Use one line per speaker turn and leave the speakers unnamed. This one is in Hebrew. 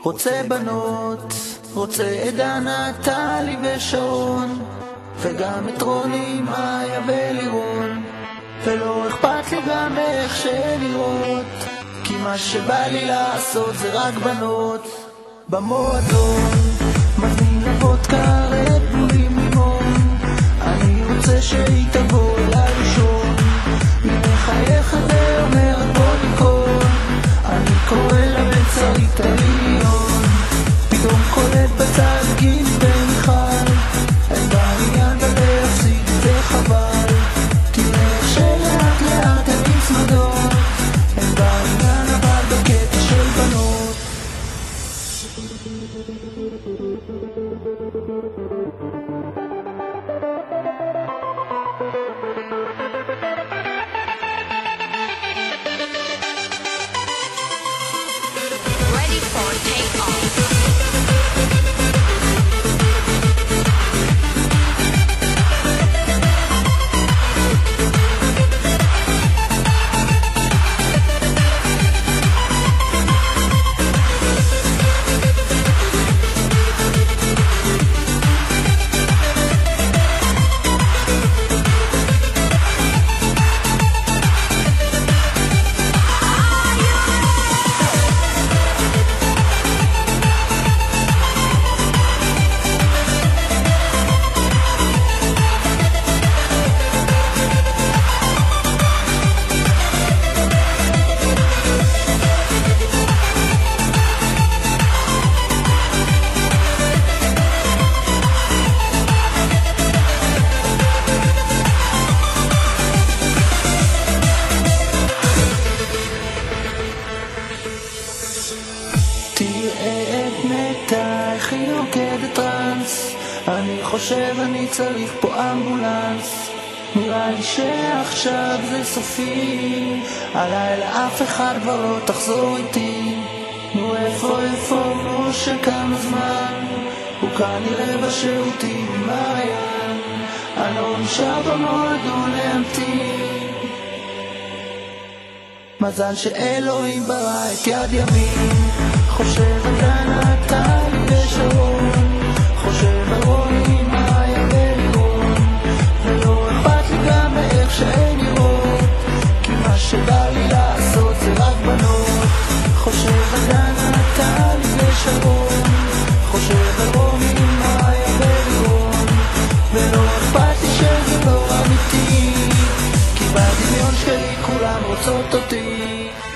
רוצה בנות, רוצה את דנה, טלי ושרון, וגם את רוני, מאיה ולירון, ולא אכפת לי גם איך שנראות, כי מה שבא לי לעשות זה רק בנות. במועדון מזמין לוודקה רד בולים לימון, אני רוצה שהיא תבוא אליי לישון, מחייך ואומרת בוא ניקון, אני קורא לה בצרית הליון, פתאום קולט בצד גיל ומיכל, אין בעניין ולהפסיד וחבל, תראה איך שלאט לאט הם נצמדות, אין בעניין אבל בקטע של בנות.
Ready for takeoff.
תראה את נטע, איך היא רוקדת טרנס, אני חושב אני צריך פה אמבולנס, נראה לי שעכשיו זה סופי, הלילה אף אחד כבר לא תחזור איתי, נו איפה משה כמה זמן, הוא כנראה בשירותים עם מעיין, אני לא נשאר במועדון להמתין, מזל שאלוהים ברא את יד ימין, חושב על דנה, טלי ושרון, חושב על רוני, מאיה ולירון, ולא אכפת לי גם איך שהן נראות, כי מה שבא לי לעשות זה רק בנות. חושב על דנה, טלי ושרון, חושב על רוני, מאיה ולירון, ולא אכפת לי שזה לא אמיתי, כי בדמיון שלי כולם רוצות אותי.